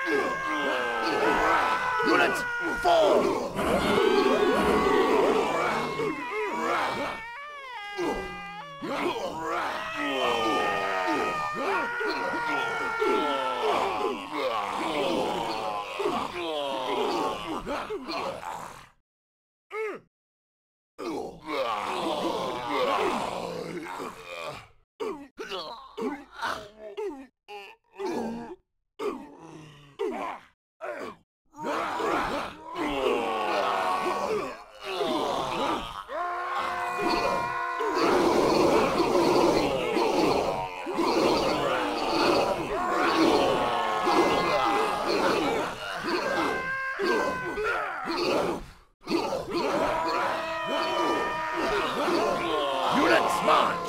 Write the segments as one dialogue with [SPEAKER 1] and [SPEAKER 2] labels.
[SPEAKER 1] Units, fall! Units, march!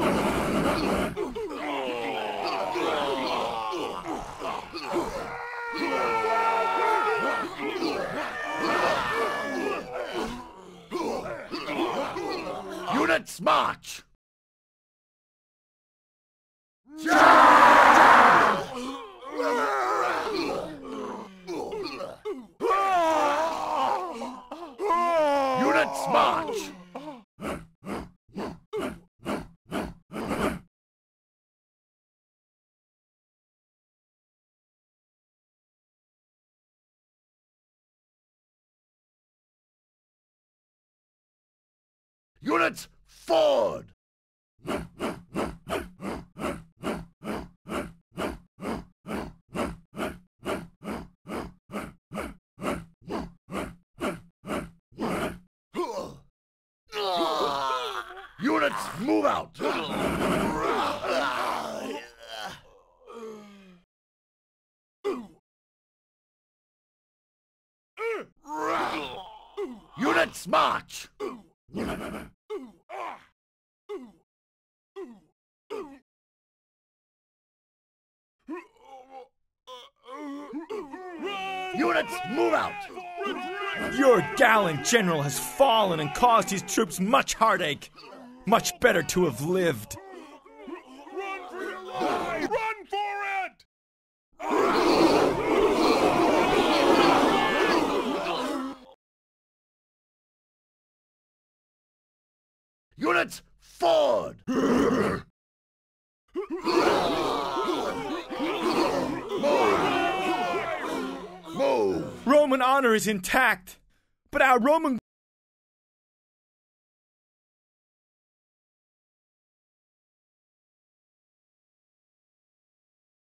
[SPEAKER 1] Units, march! Units, march! Units, forward! Units, move out! Units, march! Units, move out!
[SPEAKER 2] Your gallant general has fallen and caused his troops much heartache. Much better to have lived.
[SPEAKER 3] Run for your lives! Run for it!
[SPEAKER 1] Units, forward! Move!
[SPEAKER 2] Roman honor is intact, but our Roman